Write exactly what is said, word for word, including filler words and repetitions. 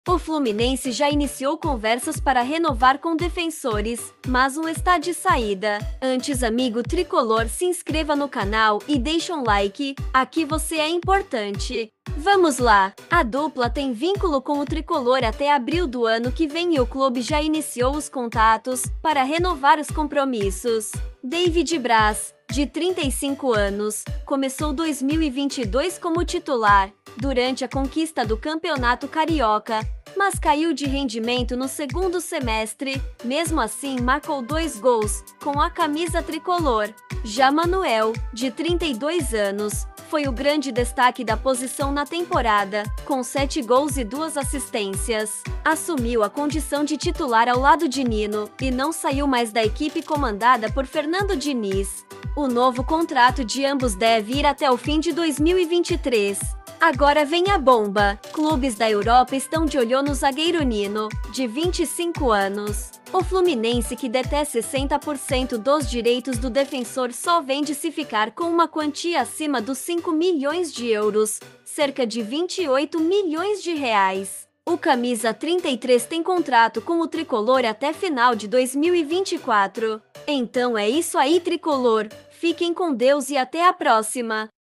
O Fluminense já iniciou conversas para renovar com defensores, mas um está de saída. Antes, amigo tricolor, se inscreva no canal e deixe um like, aqui você é importante. Vamos lá! A dupla tem vínculo com o tricolor até abril do ano que vem e o clube já iniciou os contatos para renovar os compromissos. David Braz, de trinta e cinco anos, começou dois mil e vinte e dois como titular, durante a conquista do Campeonato Carioca, mas caiu de rendimento no segundo semestre. Mesmo assim, marcou dois gols com a camisa tricolor. Já Manuel, de trinta e dois anos, foi o grande destaque da posição na temporada, com sete gols e duas assistências. Assumiu a condição de titular ao lado de Nino e não saiu mais da equipe comandada por Fernando Diniz. O novo contrato de ambos deve ir até o fim de dois mil e vinte e três. Agora vem a bomba. Clubes da Europa estão de olho no zagueiro Nino, de vinte e cinco anos. O Fluminense, que detém sessenta por cento dos direitos do defensor, só vende se ficar com uma quantia acima dos cinco milhões de euros, cerca de vinte e oito milhões de reais. O camisa trinta e três tem contrato com o tricolor até final de dois mil e vinte e quatro. Então é isso aí, tricolor. Fiquem com Deus e até a próxima!